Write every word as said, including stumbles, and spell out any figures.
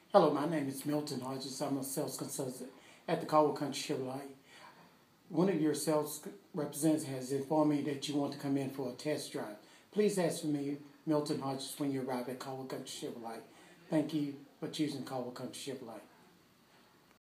Hello, my name is Milton Hodges. I'm a sales consultant at the Caldwell Country Chevrolet. One of your sales representatives has informed me that you want to come in for a test drive. Please ask for me, Milton Hodges, when you arrive at Caldwell Country Chevrolet. Thank you for choosing Caldwell Country Chevrolet.